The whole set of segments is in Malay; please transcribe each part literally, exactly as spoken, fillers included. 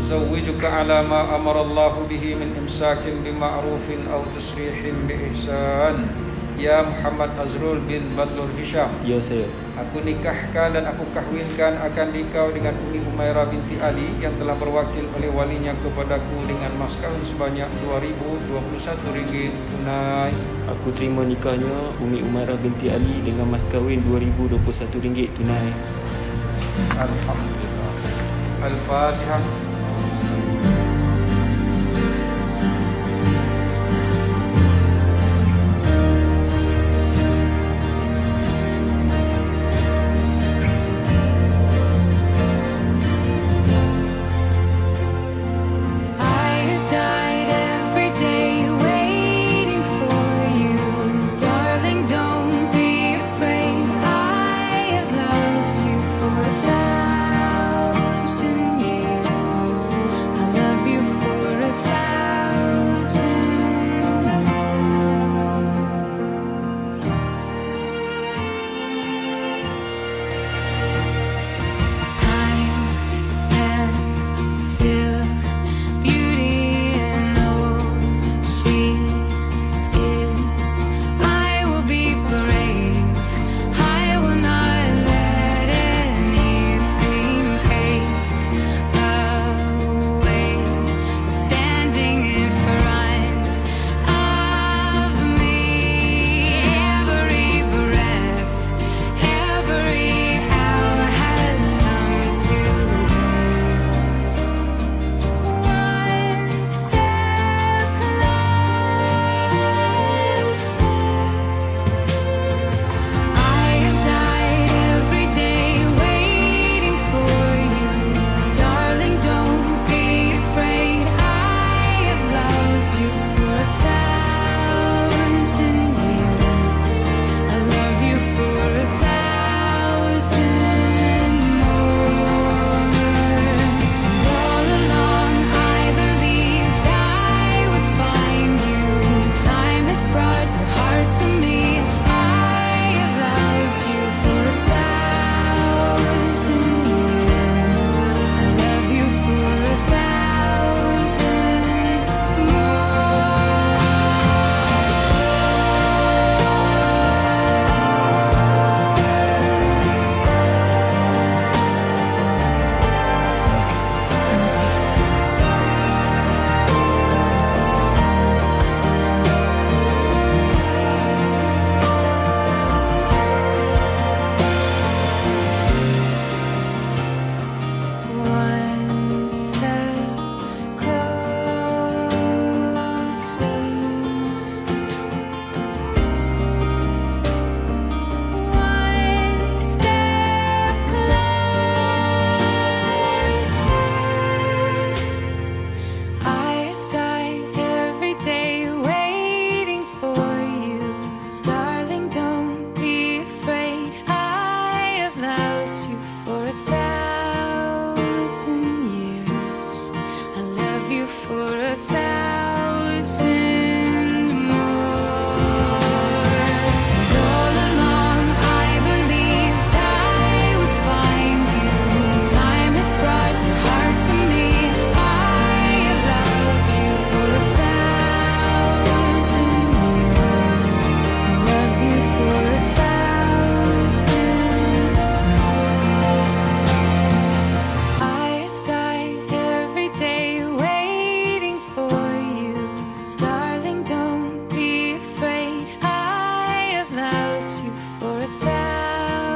أزوجك على ما أمر الله به من إمساك بمعروف أو تسريح بإحسان Ya Muhammad Azrul bin Badlur Hisham. Ya saya. Aku nikahkan dan aku kahwinkan akan dikau dengan Umi Umairah binti Ali yang telah berwakil oleh walinya kepadaku dengan mas kawin sebanyak dua ribu dua puluh satu ringgit tunai. Aku terima nikahnya Umi Umairah binti Ali dengan mas kahwin dua ribu dua puluh satu ringgit tunai. Alhamdulillah. Al-Fatihah.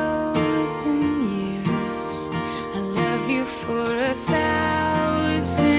for a thousand